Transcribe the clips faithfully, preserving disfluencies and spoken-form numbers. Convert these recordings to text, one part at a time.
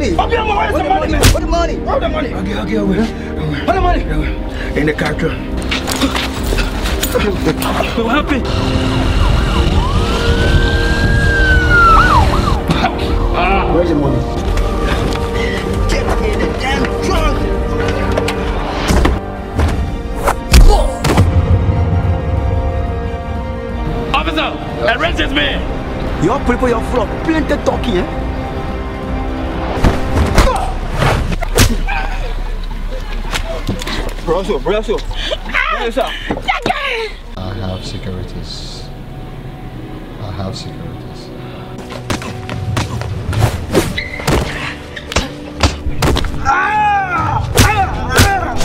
money? Where's the money? Where's the money? Where's the money? Where's the money? Okay, okay, okay. Where's the money? In the car truck. What happened? Where's the money? Get in the damn trunk! Officer, arrest this man! Your people, you're full of plenty talking, eh? Brasso, brasso. Where's up? I have securities. I have securities. Ah! Ah! Ah!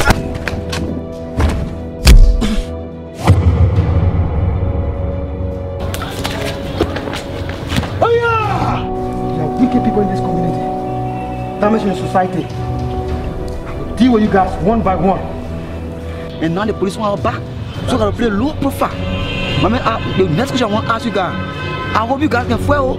Oh yeah! There are wicked people in this community, damaging society. I will deal with you guys one by one. And now the police want back, so I gotta play low profile. But uh, the next question I want to ask you guys, I hope you guys can foil.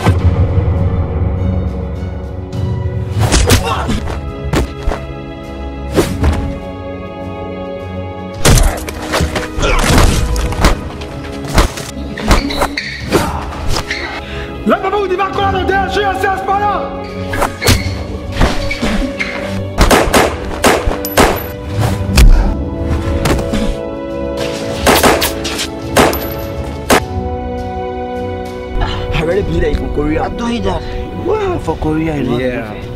Let me move the back corner there, show yourself, brother! I already believe that from Korea. I told you that. Wow, for Korea, you know? Yeah.